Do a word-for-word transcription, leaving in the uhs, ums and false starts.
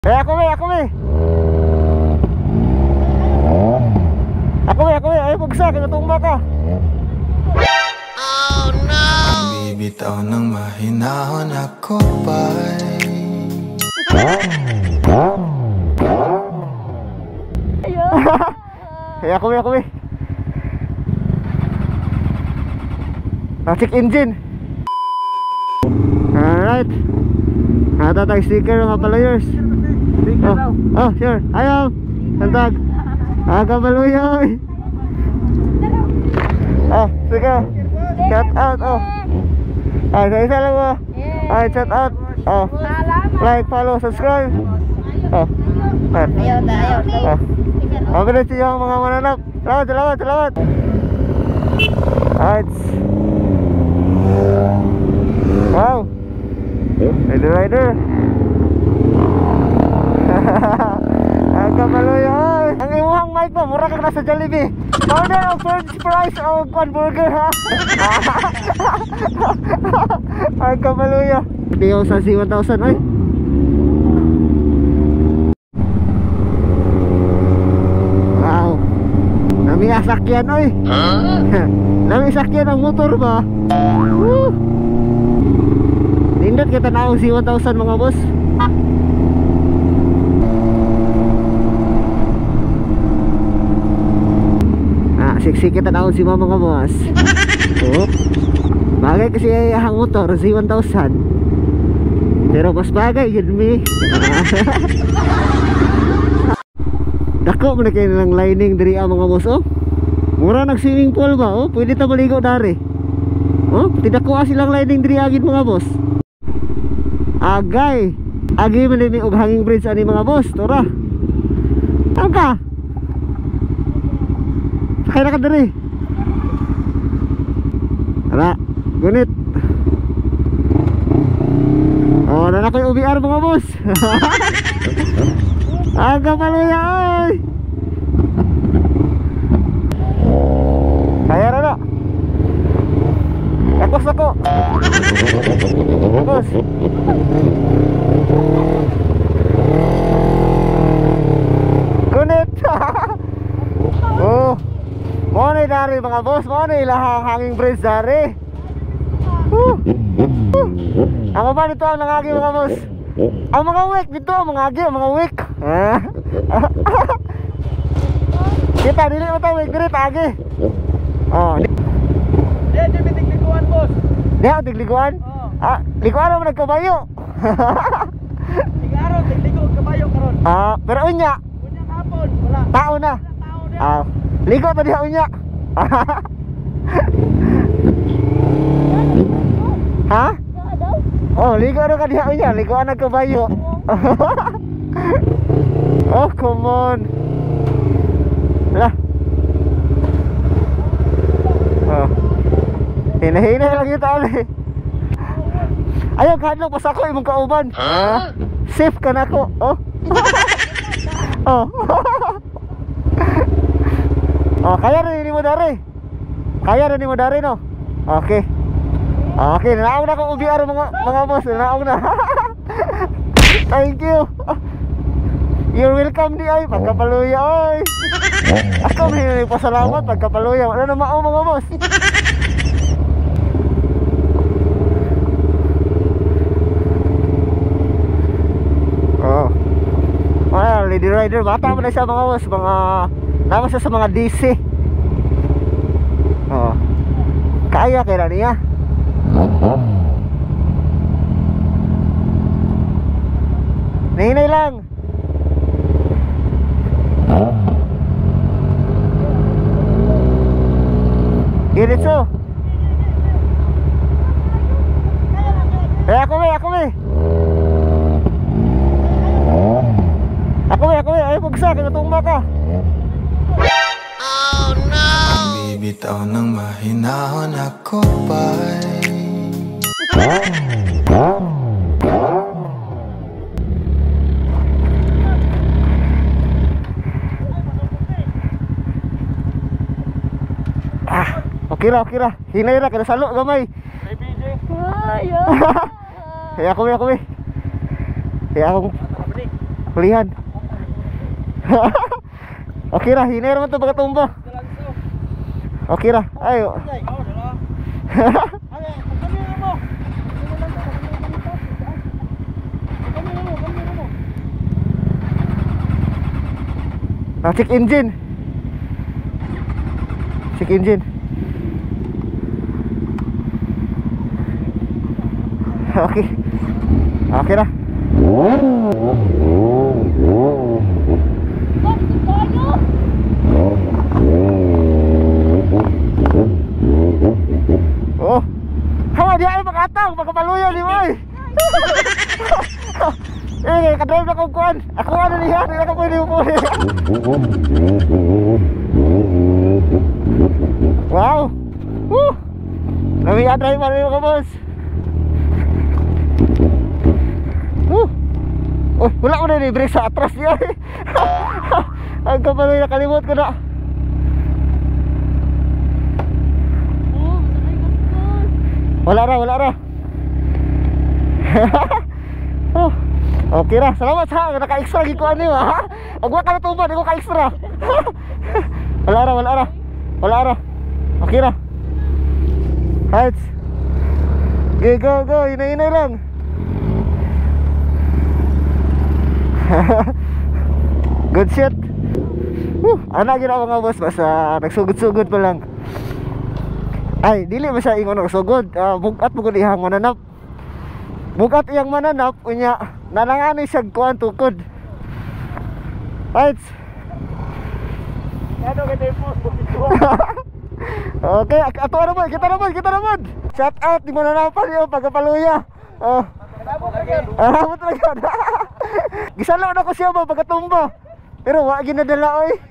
Eh ako may, ako may. Ako may, ako may. Ay pagsa, kinatumba ka. Oh no! Bibitaw ng mahinahon ako ba'y Eh ako may, ako may. Check engine. Alright. Nata tayo sticker mga palayers. Oh, oh sure. Ayaw. Tantag. Aga maluyoy. Oh, sige. Shout out. Oh. Ay, sa isa lang mo. Ay, shout out. Oh. Like, follow, subscribe. Oh. Ayaw na, ayaw na. Oh. Mabilis yung mga mananap. Salamat, salamat, salamat. Alright. Wow. Rider, rider. Ang kamaluyoy. Ang imuhang mic mo, mura kang nasa Jollibee. Order of french fries o one burger ha. Ang kamaluyoy. Hindi yung sa C one thousand ay. Wow. Nami asakyan oy. Nami asakyan ang motor ba? Woo. Nindot kita na C one thousand mga boss. Ah, siksi kita na si mama mga boss. Oh. Bagay kasi ang motor C one thousand. Pero mas bagay yun mi. Dako mo na kayo ng lining diri ang mga boss oh. Mura nag swimming pool ba oh. Pwede ta maligo dari. Oh, tidak ko silang lining diri agid mga boss. Agay. Agi man ni og hanging bridge ani mga boss. Tora. Tangka. Sakay na ka diri. Ala, gunit. Oh, na na koy U B R mga boss. Aga paluya oy. Kaya na. Ekos ako. Ekos. Gunit. Oh. Mo ni dari mga boss, mo ni lahang hanging bridge dari. Uh. Uh. Ako ba dito ang nangagi mga boss? Ang mga wick dito, ang mga agi, ang mga wick. Kita dili mo ta wick diri agi. Oh. Dia dia bitik liguan bos. Dia bitik liguan? Oh. Ah, liguan mo nagkabayo. Tiga araw tigligo kabayo karon. Ah, pero unya. Unya hapon wala. Tao na. Tao dia. Ah, ligo pa diha unya. Ha? Oh, ligo na ka diha unya, ligo na kabayo. Oh, come on. Lah. Oh. Hina-hina lang yung tali. Ayaw kahadlok pas ako imong kauban. Huh? Safe ka na ako. Oh. Oh. Oh, kaya rin ni mo dari. Kaya rin ni mo dari no. Okay. Okay, nanaog na ko U B R mga mga boss, nanaog na. Thank you. You're welcome di ay pagkapaluya oy. Ako may pasalamat pagkapaluya. Wala na mao mga boss. Oh. Well, lady rider bata mo na siya mga boss, mga nama siya sa mga D C. Oh. Kaya kaya niya. Ninay lang. Diretso. Eh ako may, ako may. Ako may, ako may. Ay pagsa, kinatumba ka. Oh no! Bibitaw ng mahinahon ako ba'y Ah, okay ra, okay ra. Hinay ra, kada salo gamay. Ayaw. Eh ako may, ako may. Eh ako. Pulihan. Okay ra, hinay naman to pagkatumba. Okay ra, ayo. Nah, check engine. Check engine. Oke. Oke dah. Oh. Hawa dia ay makatang pagkapaluya di boy. Eh, kadrive na kong kuhan. Ako ano niya, hindi na ka pwede upuli. Wow. Woo. Namiya drive pa rin ka, boss. Woo. Oh, wala ko na yung brake sa atras niya. Ang kapaloy, nakalimot ko na. Wala ra, wala ra. Oh. Okay ra, salamat sa naka-extra gid ko ani ha. Ug wa ka natumbad, ako ka-extra. Wala ra, wala ra. Wala ra. Okay ra. Heights. Go, go, go, inay-inay lang. Good shit. Uh, ana gina mga boss, basta nagsugod-sugod pa lang. Ay, dili ba siya ingon nagsugod? Uh, bugat mo ko ihang mananap. Bugat iyang mananap, unya nanangani siya kuan tukod. Right. Ano ka tayo po? Okay, ato na mo, kita na mo, kita na mo. Shout out di mananapan yo pagkapaluya. Oh. Ah, mo talaga. Gisalo na ko siya ba pagkatumba. Pero wa ginadala oy.